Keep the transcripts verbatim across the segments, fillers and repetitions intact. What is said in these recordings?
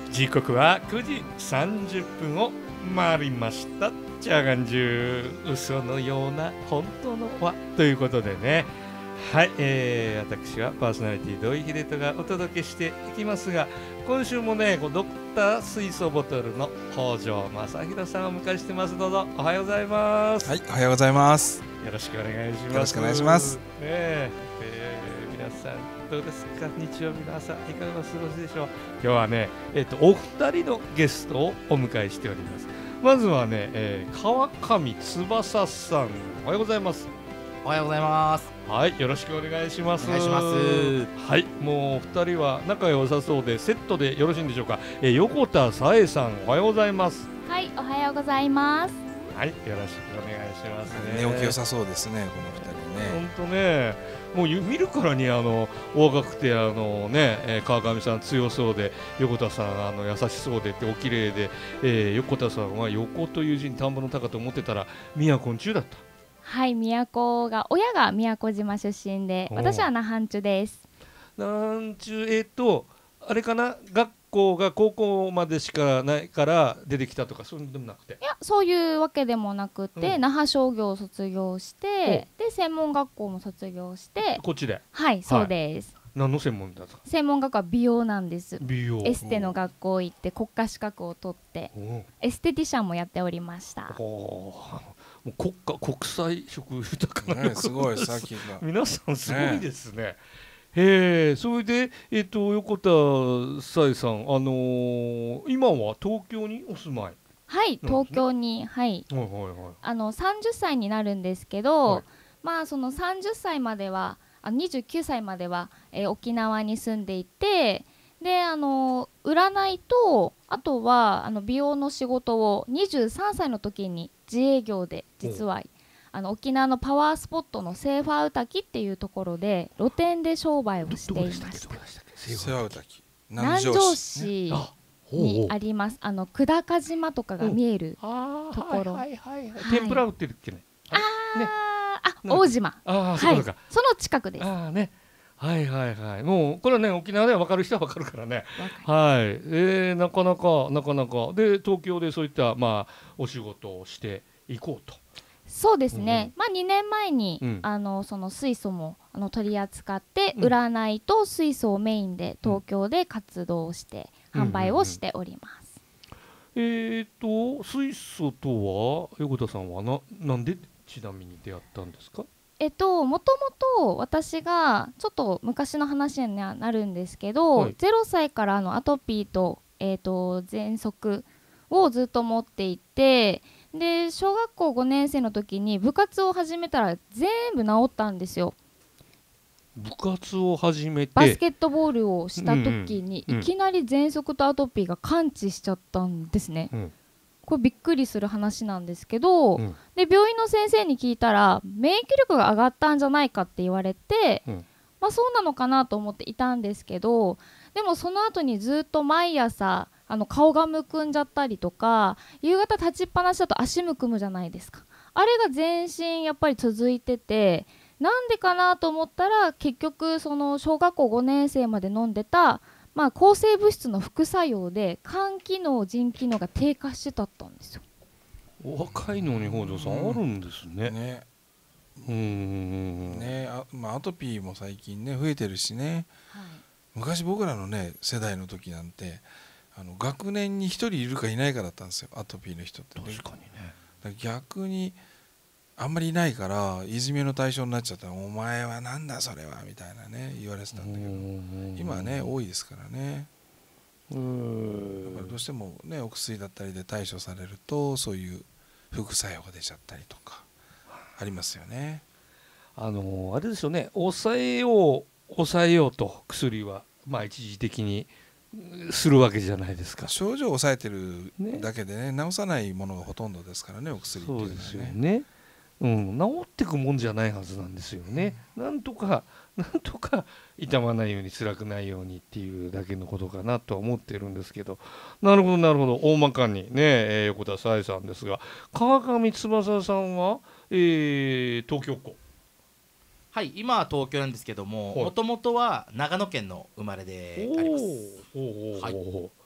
時刻はくじさんじゅっぷんを回りました。チャーガンジュ嘘のような本当のはということでね、はい、えー、私はパーソナリティ土井秀人がお届けしていきますが、今週もねドクター水素ボトルの北条正弘さんをお迎えしてます。どうぞおはようございます。 はい、おはようございます。 よろしくお願いします。 よろしくお願いします。 ねええー、皆さんどうですか。日曜日の朝いかがお過ごしでしょう。今日はね、えーと、お二人のゲストをお迎えしております。まずはね、えー、川上翼さん、おはようございます。 おはようございます。 はい、よろしくお願いします。 お願いします。 はい、もうお二人は仲良さそうでセットでよろしいんでしょうか。えー、横田紗恵さん、おはようございます。 はい、おはようございます。 はい、よろしくお願いしますね。 寝起き良さそうですね、この二人ね。 本当ね、もう見るからにあのお若くてあのね、えー、川上さん強そうで、横田さんあの優しそうでってお綺麗で、えー、横田さんは横という字に田んぼの高と思ってたら宮古中だった。 はい、宮古が親が宮古島出身で、私は那覇中です。 那覇中、えっ、ー、とあれかな、学校が高校までしかないから出てきたとかそういうのでもなくて。 いや、そういうわけでもなくて、うん、那覇商業を卒業してで専門学校も卒業してこっちで。 はい、そうです。 何の専門だった？専門学校は美容なんです。 美容。 エステの学校行って国家資格を取ってエステティシャンもやっておりました。 もう国家国際色豊かな、 ね、すごいさっきが皆さんすごいですね。へえ、それで、えー、と横田紗恵さん、あのー、今は東京にお住まい。 はい、東京に、はい、 はいはいはい、 あのさんじゅっさいになるんですけど、 はい、 まあそのさんじゅっさいまではあにじゅうきゅうさいまでは、えー、沖縄に住んでいて、であの占いとあとはあの美容の仕事をにじゅうさんさいの時に自営業で実はあの沖縄のパワースポットのセーファーウタキっていうところで露店で商売をしていました。 セーファーウタキ南城市にあります。あの久高島とかが見えるところ。 天ぷら売ってるっけね。 ああ、大島。 ああ、そうか。 その近くです。 ああね。はいはいはい。もうこれはね、沖縄では分かる人は分かるからね。はい。えー、なかなかなかなかで東京でそういったまあお仕事をしていこうと。 そうですね、うん、まあにねんまえに、うん、あのその水素もあの取り扱って、うん、占いと水素をメインで東京で活動して、うん、販売をしております。 うんうんうん、えーと水素とは横田さんはななんでちなみに出会ったんですか？ えっともともと私がちょっと昔の話にはなるんですけど、はい、ゼロさいからのアトピーと、えーと喘息をずっと持っていて、で小学校ごねん生の時に部活を始めたら全部治ったんですよ。 部活を始めてバスケットボールをした時に、うんうん、いきなり喘息とアトピーが完治しちゃったんですね、うん、これびっくりする話なんですけど、うん、で病院の先生に聞いたら免疫力が上がったんじゃないかって言われて、うん、まあそうなのかなと思っていたんですけど、でもその後にずっと毎朝あの顔がむくんじゃったりとか、夕方立ちっぱなしだと足むくむじゃないですか。あれが全身やっぱり続いてて、なんでかなと思ったら結局その小学校ごねん生まで飲んでた、まあ、抗生物質の副作用で肝機能腎機能が低下してたったんですよ。 お若いのに北条さんあるんですね。 ね、 うーんね、あ、まあ、アトピーも最近ね増えてるしね、はい、昔僕らのね世代の時なんてあの学年にひとりいるかいないかだったんですよ、アトピーの人って、ね、 確かにね。 だから逆にあんまりいないからいじめの対象になっちゃったら、お前はなんだそれはみたいなね言われてたんだけど、今はね多いですからね。うーん、だからどうしてもねお薬だったりで対処されるとそういう副作用が出ちゃったりとかありますよね。 あのー、あれですよね、抑えよう抑えようと薬はまあ一時的にするわけじゃないですか。 症状を抑えてるだけでね、ね、治さないものがほとんどですからね、お薬っていうのはね。そうですよね。 うん、治ってくもんじゃないはずなんですよね、うん、なんとかなんとか痛まないように辛くないようにっていうだけのことかなとは思ってるんですけど、なるほどなるほど、大まかにね、えー、横田紗恵さんですが、川上翼さんは、えー、東京っ子。 はい、今は東京なんですけども、もともとは長野県の生まれであります。 おお、はい、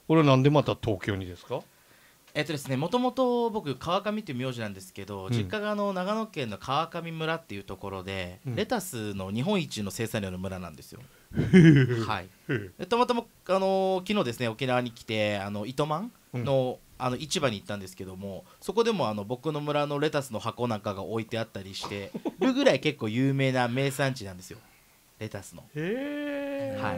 これはなんでまた東京にですか？ えっとですね、もともと僕川上っていう名字なんですけど、 うん実家があの長野県の川上村っていうところで、 うんレタスの日本一の生産量の村なんですよ。はい、でたまたま、あのー昨日ですね沖縄に来てあの糸満の、うん、あの市場に行ったんですけども、そこでもあの僕の村のレタスの箱なんかが置いてあったりしてるぐらい結構有名な名産地なんですよ、レタスの。 へー、 はい、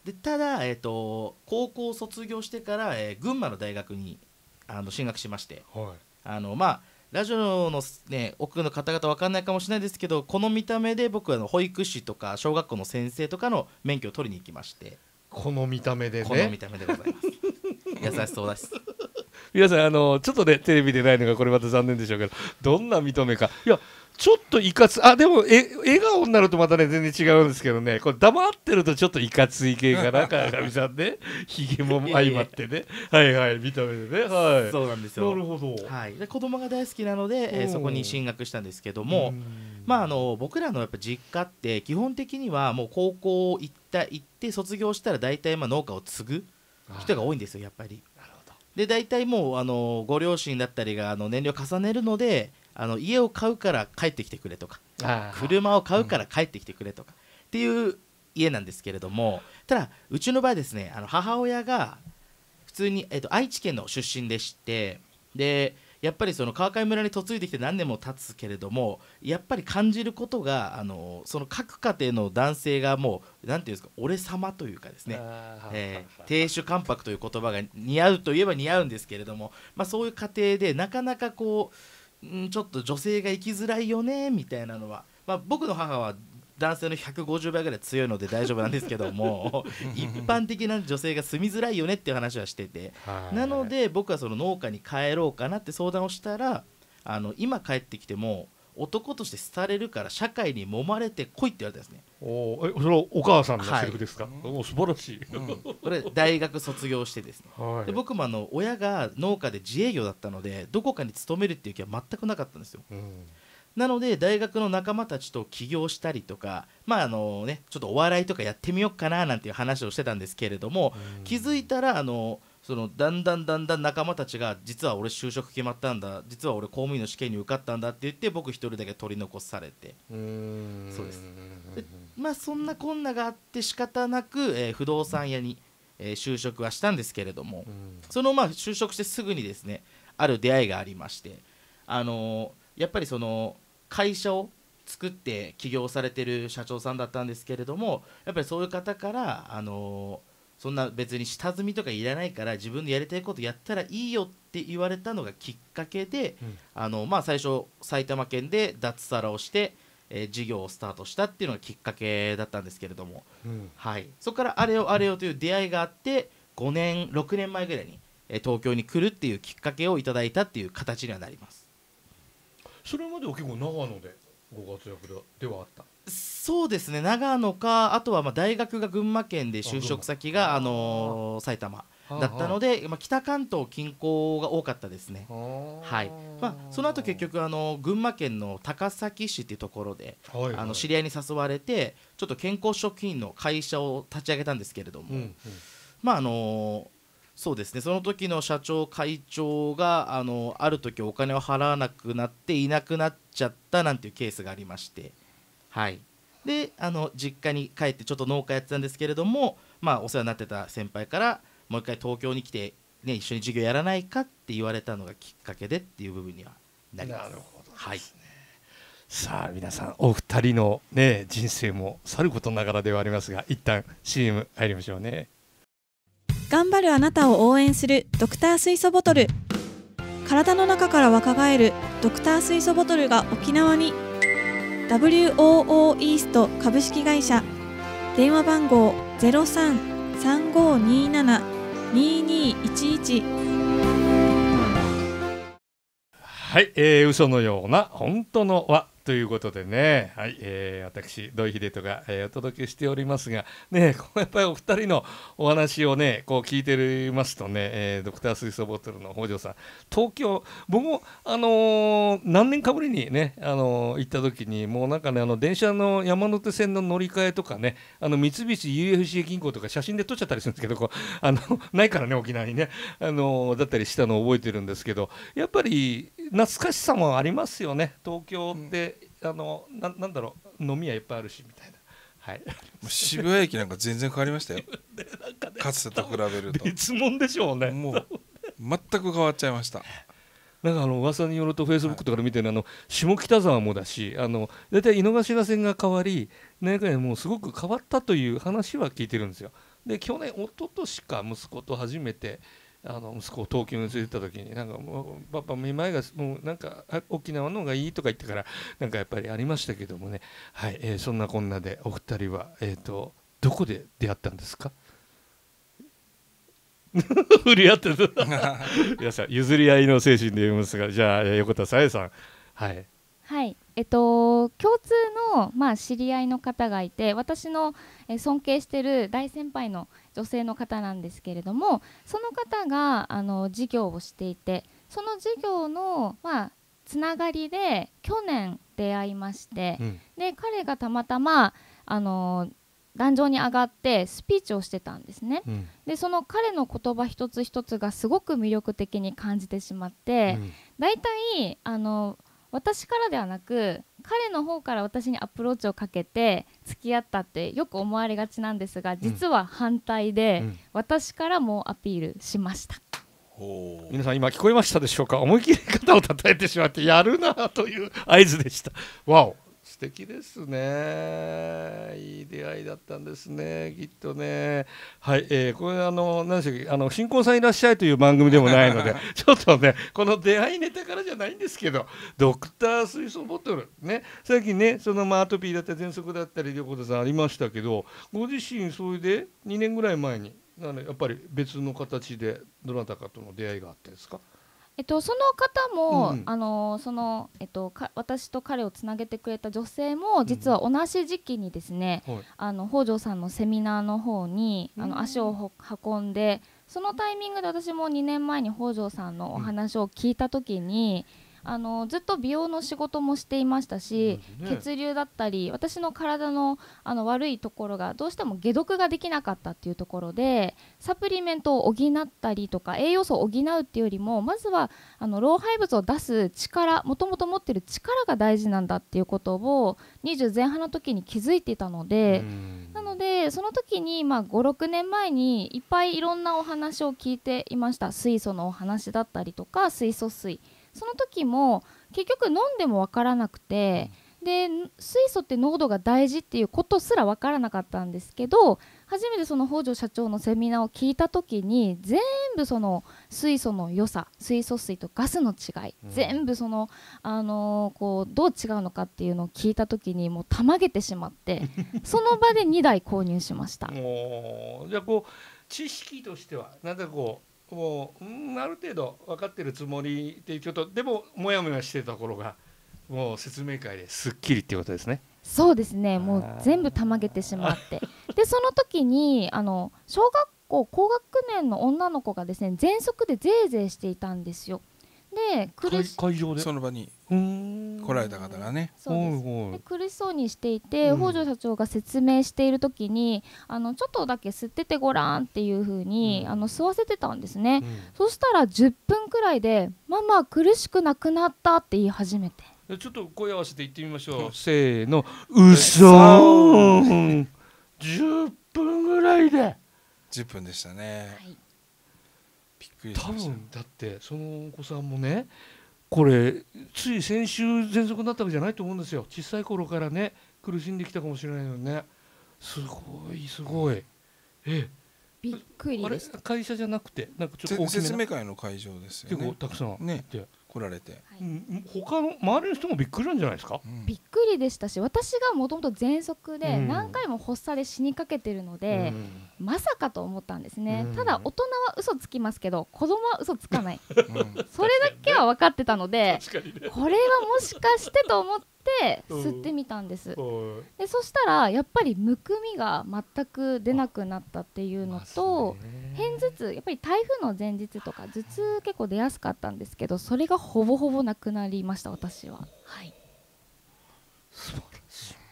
でただ、えーと、高校を卒業してから、えー群馬の大学にあの進学しまして、 はい、 あのまあラジオの、ね、奥の方々分かんないかもしれないですけど、この見た目で僕はあの保育士とか小学校の先生とかの免許を取りに行きまして。 この見た目でね。 この見た目でございます優しそうです。 皆さんあのちょっとねテレビでないのがこれまた残念でしょうけど、どんな見た目か、いやちょっといかつ、あでもえ笑顔になるとまたね全然違うんですけどね、これ黙ってるとちょっといかつい系かな川上さんね、ひげも相まってねはいはい見た目でね、はい、 そうなんですよ。 なるほど、 はい、で子供が大好きなので、えーそこに進学したんですけども、まああの僕らのやっぱ実家って基本的にはもう高校行った行って卒業したら大体まあ農家を継ぐ人が多いんですよやっぱり。で大体もうあのご両親だったりがあの年齢を重ねるので、あの家を買うから帰ってきてくれとか、車を買うから帰ってきてくれとかっていう家なんですけれども、ただうちの場合ですね、あの母親が普通に、えっと、愛知県の出身でして、でやっぱりその川上村に嫁いできて何年も経つけれども、やっぱり感じることがあのその各家庭の男性がもうなんていうんですか、俺様というかですね、えー、亭主関白という言葉が似合うといえば似合うんですけれども、まあ、そういう家庭でなかなかこう、んちょっと女性が生きづらいよねみたいなのは、まあ、僕の母は男性のひゃくごじゅうばいぐらい強いので大丈夫なんですけども一般的な女性が住みづらいよねっていう話はしてて、なので僕はその農家に帰ろうかなって相談をしたら、あの今帰ってきても男として廃れるから社会に揉まれてこいって言われたんですね。 おえそれはお母さんのセリフですか？はい、お素晴らしい、うん、 これ大学卒業してですね、 はい、 で僕もあの親が農家で自営業だったのでどこかに勤めるっていう気は全くなかったんですよ。うん、なので大学の仲間たちと起業したりとか、まああのね、ちょっとお笑いとかやってみようかななんていう話をしてたんですけれども、うん、気づいたらあのそのだんだんだんだん仲間たちが実は俺就職決まったんだ、実は俺公務員の試験に受かったんだって言って僕一人だけ取り残されて、うーんそうです。でまあそんなこんながあって仕方なく、えー、不動産屋に、えー、就職はしたんですけれども、そのまあ就職してすぐにですねある出会いがありまして、あのー、やっぱりその会社を作って起業されてる社長さんだったんですけれども、やっぱりそういう方からあのーそんな別に下積みとかいらないから自分でやりたいことやったらいいよって言われたのがきっかけで、うん、あのまあ、最初埼玉県で脱サラをして、えー、事業をスタートしたっていうのがきっかけだったんですけれども、うん、はい、そこからあれよあれよという出会いがあってごねんろくねんまえぐらいに、えー、東京に来るっていうきっかけをいただいたっていう形にはなります。 それまでは結構長野でご活躍ではあった？ そうですね、長野か、あとはまあ大学が群馬県で就職先があの埼玉だったので、まあ、北関東近郊が多かったですね。はい、まあ、その後結局あの群馬県の高崎市っていうところで、はいはい、あの知り合いに誘われてちょっと健康食品の会社を立ち上げたんですけれども、うんうん、まああのそうですね、その時の社長会長があのある時お金を払わなくなっていなくなっちゃったなんていうケースがありまして、はい、であの実家に帰ってちょっと農家やってたんですけれども、まあ、お世話になってた先輩からもう一回東京に来て、ね、一緒に授業やらないかって言われたのがきっかけでっていう部分にはなります。 なるほどですね。はい、さあ皆さんお二人の、ね、人生もさることながらではありますが、一旦 シーエム 入りましょうね。 頑張るあなたを応援するドクター水素ボトル、体の中から若返るドクター水素ボトルが沖縄に。 ダブリューオーオー イースト株式会社、電話番号 ゼロさん さんごになな ににいちいち。 はい、えー、嘘のような本当の輪ということでね、はい、えー、私土井秀人が、えー、お届けしておりますがね、こうやっぱりお二人のお話をねこう聞いてますとね、えー、ドクター水素ボトルの北条さん、東京僕もあのー、何年かぶりにね、あのー、行った時にもうなんかね、あの電車の山手線の乗り換えとかね、あの三菱 ユーエフシー 銀行とか写真で撮っちゃったりするんですけど、こうあのないからね沖縄にね、あのー、だったりしたのを覚えてるんですけど、やっぱり懐かしさもありますよね東京って。うん、あの な, なんだろう飲み屋いっぱいあるしみたいな、はい、 もう渋谷駅なんか全然変わりましたよでなんか、ね、 かつてと比べると別物でしょうね。 もう全く変わっちゃいました。 なんかあの噂によるとフェイスブックとかで見てる、はい、あの下北沢もだし、あのだいたい井の頭線が変わり、なんかもうすごく変わったという話は聞いてるんですよ。で去年一昨年か息子と初めてあの息子を東京に連れて行った時に、なんかもうパパ見舞いがもうなんか沖縄の方がいいとか言ってからなんかやっぱりありましたけどもね、はい、えー、そんなこんなでお二人は、えー、とどこで出会ったんですか？振り合ってる皆さん譲り合いの精神で言いますが、じゃあ横田さえさん、はいはい、えっと共通の、まあ、知り合いの方がいて、私の、え尊敬している大先輩の女性の方なんですけれども、その方があの事業をしていて、その事業の、まあ、つながりで去年出会いまして、うん、で彼がたまたまあの壇上に上がってスピーチをしてたんですね、うん、でその彼の言葉一つ一つがすごく魅力的に感じてしまって、うん、だいたいあの私からではなく彼の方から私にアプローチをかけて付き合ったってよく思われがちなんですが、実は反対で、うん、私からもアピールしました。 皆さん今聞こえましたでしょうか？思い切り肩を叩いてしまってやるなという合図でした。わお、素敵ですね。いい出会いだったんですね、きっとね。はい、えー、これあの何でしたっけ、あの新婚さんいらっしゃいという番組でもないのでちょっとねこの出会いネタからじゃないんですけど、ドクター水素ボトルね、さっきねその、まあ、アトピーだったり喘息だったり横田さんありましたけど、ご自身それでにねんぐらい前にやっぱり別の形でどなたかとの出会いがあったんですか？ えっと、その方も、うん、あのそのえっと、か私と彼をつなげてくれた女性も実は同じ時期にですね、うん、はい、あの北条さんのセミナーの方にあの足を運んで、そのタイミングで私もにねんまえに北条さんのお話を聞いた時に、うん、あのずっと美容の仕事もしていましたし、ね、血流だったり私の体 の, あの悪いところがどうしても解毒ができなかったっていうところで、サプリメントを補ったりとか栄養素を補うっていうよりも、まずはあの老廃物を出す力、もともと持ってる力が大事なんだっていうことをにじゅう前半の時に気づいていたので、なのでその時に、まあ、ごろくねんまえにいっぱいいろんなお話を聞いていました。水素のお話だったりとか水素水、その時も結局飲んでも分からなくて、で水素って濃度が大事っていうことすら分からなかったんですけど、初めてその北条社長のセミナーを聞いた時に全部その水素の良さ、水素水とガスの違い、うん、全部その、あのー、こうどう違うのかっていうのを聞いた時にもうたまげてしまってその場でにだい購入しました。 おじゃあこう知識としてはなんかこうもう、うん、ある程度分かってるつもりっていうちょっとでもモヤモヤしてたところがもう説明会ですっきりっていうことですね。 そうですね、もう全部たまげてしまってでその時にあの小学校高学年の女の子がですね喘息でゼーゼーしていたんですよ。で苦し会場でその場に来られた方がね、 そうです。で苦しそうにしていて、うん、北条社長が説明している時にあのちょっとだけ吸っててごらんっていう風に、うん、あの吸わせてたんですね、うん、そしたらじゅっぷんくらいでママ苦しくなくなったって言い始めて、 ちょっと声合わせて言ってみましょう、うん、せーの、うそーんじゅっぷんぐらいでじゅっぷんでしたね、はい、びっくりし多ました。 分だってそのお子さんもねこれつい先週喘息になったわけじゃないと思うんですよ。小さい頃からね苦しんできたかもしれないのにね、すごいすごい、ええ、 びっくりでした。 あれ会社じゃなくてなんかちょっと大きめな説明会の会場ですよね。 結構たくさんね来られて、はい、 他の周りの人もびっくりなんじゃないですか、 うん、びっくりでしたし、私がもともと喘息で何回も発作で死にかけてるので、うん、まさかと思ったんですね、うん、ただ大人は嘘つきますけど子供は嘘つかない、うん、それだけは分かってたので、ね、これはもしかしてと思って吸ってみたんです、うん、でそしたらやっぱりむくみが全く出なくなったっていうのと、片頭痛、やっぱり台風の前日とか頭痛結構出やすかったんですけど、それがほぼほぼなくなりました私は。はい、 素晴らしい。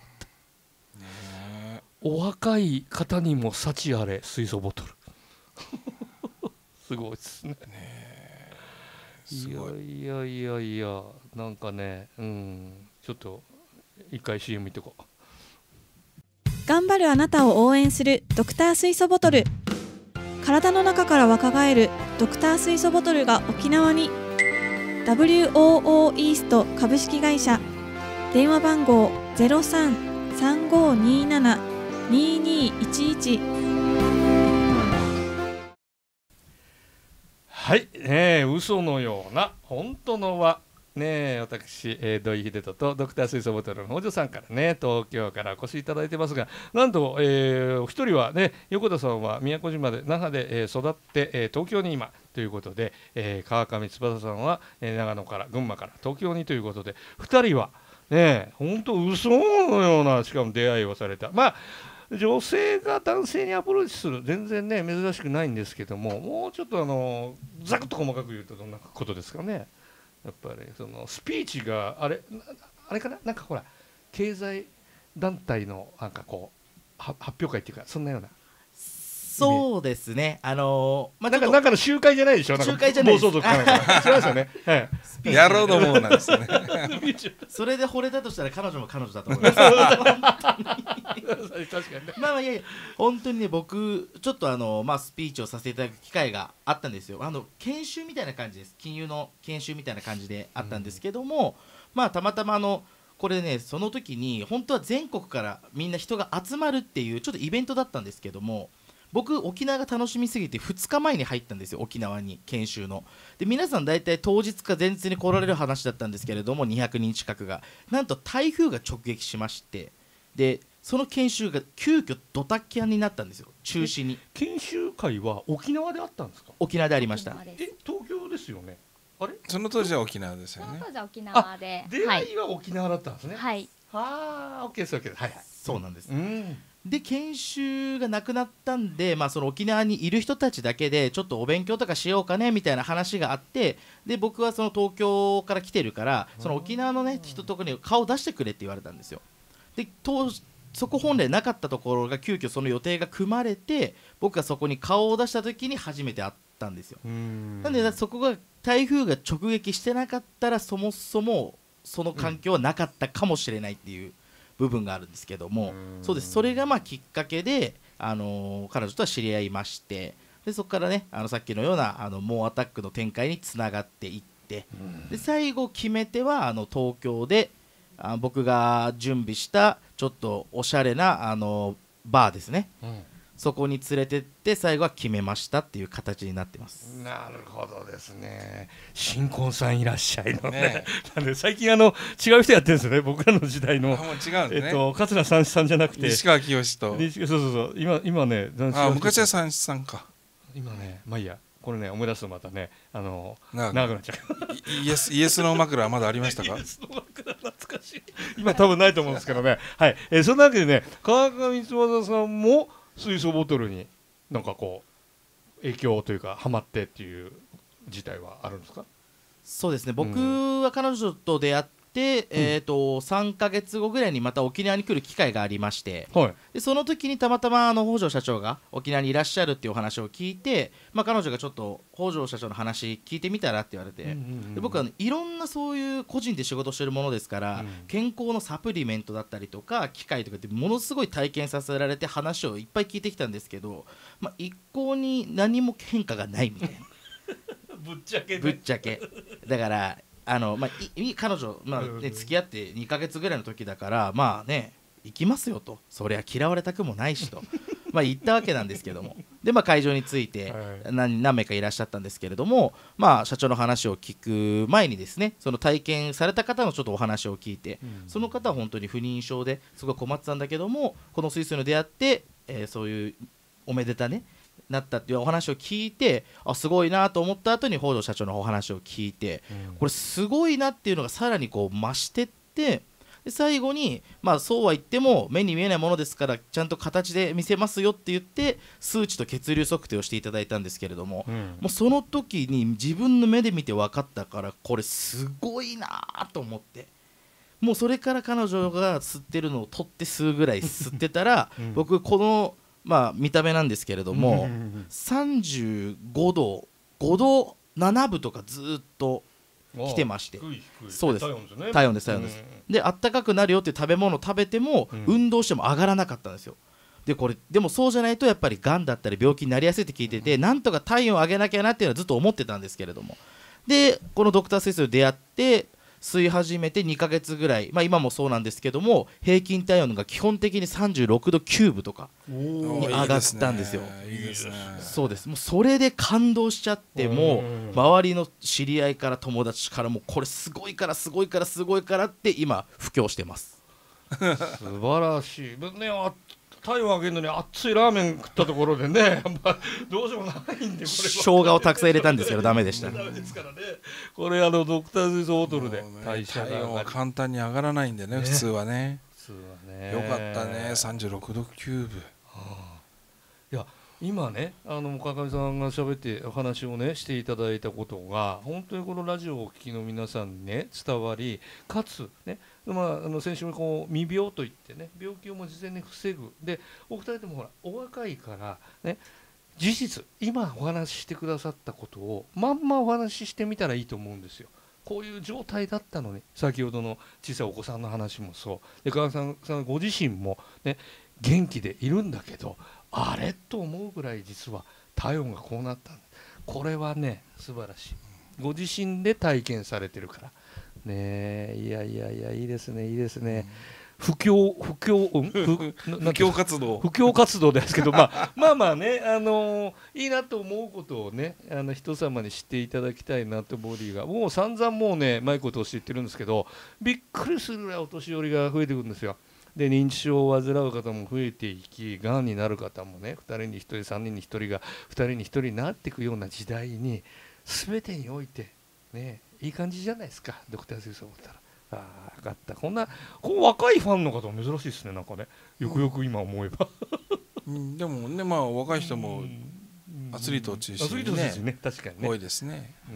お若い方にも幸あれ水素ボトルすごいですね。いやいやいやいや、なんかね、うん、ちょっと一回 シーエム 見てこう。 頑張るあなたを応援するドクター水素ボトル。体の中から若返るドクター水素ボトルが沖縄に。 ダブリューオーオー イースト株式会社。電話番号 ゼロさん さんごになな ににいちいち。 はい、ね、嘘のような本当のはね、私、えー、土井秀人とドクター水素ボトルの北条さんからね、東京からお越しいただいてますが、なんと、えー、お一人はね、横田さんは宮古島で那覇で、えー、育って、えー、東京に今ということで、えー、川上翼さんは、えー、長野から群馬から東京にということで、二人はね、本当嘘のようなしかも出会いをされた。まあ女性が男性にアプローチする、全然ね珍しくないんですけども、もうちょっとあのざくっと細かく言うとどんなことですかね。やっぱりそのスピーチがあれあれかな、なんかほら経済団体のなんかこう発表会っていうか、そんなような。 そうですね、あのー、まあ、 なんかなんかの集会じゃないでしょ。 集会じゃないです。 暴走族かなんか違いますよね。はい、 やろうと思うなんですねそれで惚れたとしたら彼女も彼女だと思います確かにね。まあまあいやいや、本当にね、僕ちょっとあの、まあ、スピーチをさせていただく機会があったんですよ。あの研修みたいな感じです。金融の研修みたいな感じであったんですけども、うん、まあたまたまあのこれね、その時に本当は全国からみんな人が集まるっていうちょっとイベントだったんですけども、僕沖縄が楽しみすぎてふつかまえに入ったんですよ、沖縄に研修の。で皆さん大体当日か前日に来られる話だったんですけれども、にひゃくにん近くがなんと台風が直撃しまして、でその研修が急遽ドタキャンになったんですよ、中止に。 研修会は沖縄であったんですか？ 沖縄でありました。 え、東京ですよね。あれ、 その当時は沖縄ですよね。 その当時は沖縄で、 出会いは沖縄だったんですね。 はい、 はあ、オッケーです、オッケーです。はい、 そうなんです、 うん、 で研修がなくなったんで、まあ、その沖縄にいる人たちだけでちょっとお勉強とかしようかねみたいな話があって、で僕はその東京から来てるから、その沖縄の、ね、人とかに顔出してくれって言われたんですよ。で当時そこ本来なかったところが急遽その予定が組まれて、僕がそこに顔を出した時に初めて会ったんですよ。なんでそこが台風が直撃してなかったら、そもそもその環境はなかったかもしれないっていう部分があるんですけども、そうです。それがまあきっかけで、あのー、彼女とは知り合いまして、でそこからね、あのさっきのようなあの猛アタックの展開につながっていって、で最後決め手はあの東京であ僕が準備したちょっとおしゃれなあのバーですね、うん、そこに連れてって最後は決めましたっていう形になってます。 なるほどですね。新婚さんいらっしゃいの ね, ねなんで最近あの違う人やってるんですよね、僕らの時代の。 あ、もう違うんですね。 えっと、桂三枝さんじゃなくて西川きよしと、 そうそうそう今今ね、 あ昔は三枝さんか。 今ね、まあいいや、これね思い出すとまたね、あの長くなっちゃう。 イエスイエスの枕はまだありましたか？ イエスの枕懐かしい。今多分ないと思うんですけどね。はい、えー、そんなわけでね、川上翼さんも水素ボトルになんかこう影響というかハマってっていう事態はあるんですか？ そうですね、僕は彼女と出会って、うん、えー、とさんかげつごぐらいにまた沖縄に来る機会がありまして、はい、でその時にたまたまあの北条社長が沖縄にいらっしゃるっていうお話を聞いて、まあ、彼女がちょっと北条社長の話聞いてみたらって言われて、うんうんうん、で僕は、ね、いろんなそういう個人で仕事してるものですから、うん、健康のサプリメントだったりとか機械とかってものすごい体験させられて話をいっぱい聞いてきたんですけど、まあ、一向に何も変化がないみたいなぶっちゃけ、ね、 ぶっちゃけだからあのまあ、い彼女、まあね、付き合ってにかげつぐらいの時だから、まあね行きますよと、そりゃ嫌われたくもないしとまあ言ったわけなんですけども、で、まあ、会場に着いて何、何名かいらっしゃったんですけれども、まあ、社長の話を聞く前にですね、その体験された方のちょっとお話を聞いて、うん、その方は本当に不妊症ですごい困ってたんだけども、この水素に出会って、えー、そういうおめでたねなったっていうお話を聞いて、あすごいなと思った後に北条社長のお話を聞いて、うん、これすごいなっていうのがさらにこう増してって、 で最後に、まあ、そうは言っても目に見えないものですからちゃんと形で見せますよって言って数値と血流測定をしていただいたんですけれども、うん、もうその時に自分の目で見て分かったからこれすごいなと思って、もうそれから彼女が吸ってるのを取って吸うぐらい吸ってたら、うん、僕この、まあ、見た目なんですけれども、うん、さんじゅうごどごどななぶとかずっと来てまして、そうです、体温です体温です、うん、であったかくなるよって食べ物を食べても、うん、運動しても上がらなかったんですよ。でこれでもそうじゃないとやっぱりがんだったり病気になりやすいって聞いてて、うん、なんとか体温を上げなきゃなっていうのはずっと思ってたんですけれども、でこのドクター水素で出会って吸い始めてにかげつぐらい、まあ、今もそうなんですけども平均体温が基本的にさんじゅうろくどきゅうぶとかに上がったんですよ。 いいですね。 そうです。もうそれで感動しちゃって、もう周りの知り合いから友達からもこれすごいからすごいからすごいからって今布教してます。 素晴らしいね。あ体温上げるのに熱いラーメン食ったところでねどうしようもないんで、これは生姜をたくさん入れたんですけどダメでした。 ダメですからね。これあのドクター水素ボトルで代謝がは簡単に上がらないんでね、ね普通はね。 普通はね。 よかったね。さんじゅうろくどきゅうぶ。 はあ、いや今ねあの川上さんが喋ってお話をねしていただいたことが本当にこのラジオをお聞きの皆さんにね伝わり、かつね。まあ、あの先週もこう未病といってね病気をも事前に防ぐで、お二人ともほらお若いからね、事実今お話ししてくださったことをまんまお話ししてみたらいいと思うんですよ。こういう状態だったのに、先ほどの小さいお子さんの話もそうで、川上さん、さんご自身もね元気でいるんだけど、あれと思うぐらい実は体温がこうなったんだ。これはね素晴らしい。ご自身で体験されてるからねえ、いやいやいやいいですねいいですね、うん、布教布教、うん、 布教活動布教活動ですけど、まあ、まあまあね、あのー、いいなと思うことをねあの人様に知っていただきたいなとボディがもう散々もうねマイクを通して言ってるんですけど、びっくりするぐらいお年寄りが増えてくるんですよ。で認知症を患う方も増えていき、がんになる方もねふたりにひとりさんにんにひとりがふたりにひとりになっていくような時代に全てにおいてねいい感じじゃないですか、ドクター水素を思ったら。ああ分かった、こんなこう若いファンの方も珍しいですね、なんかねよくよく今思えば、 うん、でもねまあ若い人もアスリートを中心に ね, ね確かにね多いですね。 うん、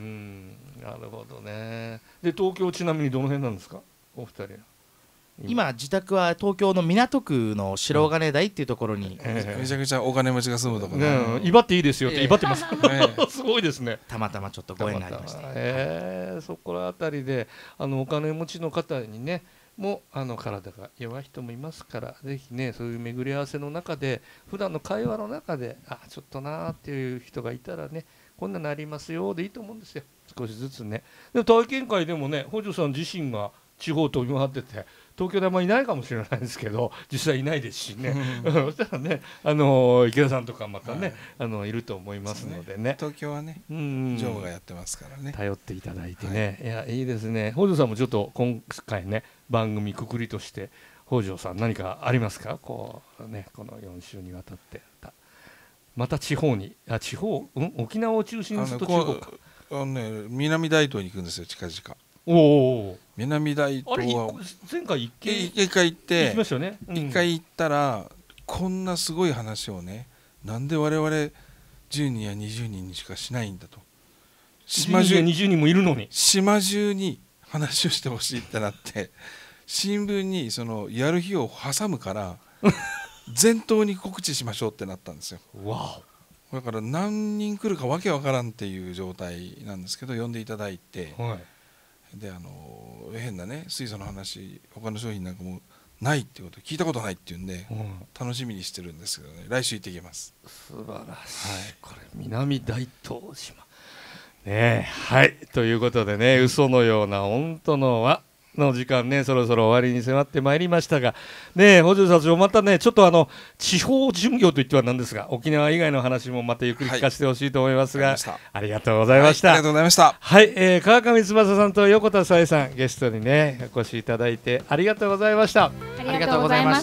なるほどね。で東京ちなみにどの辺なんですかお二人は。 今自宅は東京の港区の白金台っていうところに、 えー、めちゃくちゃお金持ちが住むところ、ね、 威張っていいですよって威張ってます、えー、すごいですね。 たまたまちょっとご縁がありまして、 えー、そこら辺りであのお金持ちの方にねもあの体が弱い人もいますから、ぜひねそういう巡り合わせの中で普段の会話の中であちょっとなーっていう人がいたらねこんなのありますよでいいと思うんですよ。少しずつね。で体験会でもね北条さん自身が地方飛び回ってて東京であんまりいないかもしれないですけど実際いないですしねそしたらねあの池田さんとかまたね、はい、あのいると思いますので ね, ね東京はねジョーがやってますからね頼っていただいてね、はい、いやいいですね。北条さんもちょっと今回ね番組くくりとして北条さん何かありますかこう、ね、このよん週にわたってまた地方にあ地方、うん、沖縄を中心にすると地方かあの、ね、南大東に行くんですよ近々。 おお南大東は前回一回一回行って行きましたよね、うん、 一回行ったらこんなすごい話をねなんで我々じゅうにんやにじゅうにんにしかしないんだと、 島中にじゅうにんもいるのに島中に話をしてほしいってなって新聞にそのやる日を挟むから全頭に告知しましょうってなったんですよ。 わおだから何人来るかわけわからんっていう状態なんですけど呼んでいただいて、はいであの変なね水素の話他の商品なんかもないっていうこと聞いたことないっていうんで、うん、楽しみにしてるんですけどね来週行ってきます。 素晴らしい、はい、これ南大東島ねえはいということでね嘘のような本当のはの時間ねそろそろ終わりに迫ってまいりましたがねえ北条社長またねちょっとあの地方巡業といってはなんですが沖縄以外の話もまたゆっくり聞かせてほしいと思いますが、はい、ありがとうございました、 はい、ありがとうございましたはい、えー、川上翼さんと横田紗恵さんゲストにねお越しいただいてありがとうございました。 ありがとうございました、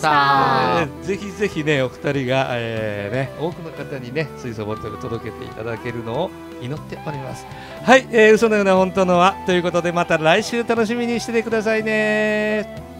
えー、ぜひぜひねお二人が、えーね、多くの方にね水素ボトル届けていただけるのを祈っております。はい、えー、嘘のような本当のはということでまた来週楽しみにしててくださいね。